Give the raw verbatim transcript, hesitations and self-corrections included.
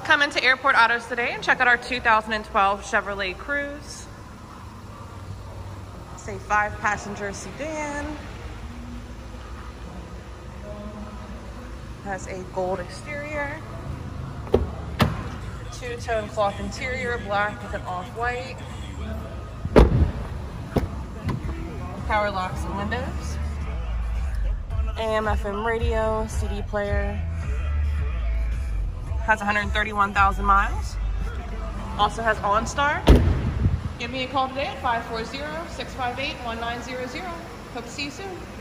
come into Airport Autos today and check out our two thousand twelve Chevrolet Cruze. It's a five passenger sedan. Has a gold exterior. Two-tone cloth interior, black with an off-white. Power locks and windows. A M F M radio, C D player. Has one hundred thirty-one thousand miles. Also has OnStar. Give me a call today at five four zero, six five eight, one nine zero zero. Hope to see you soon.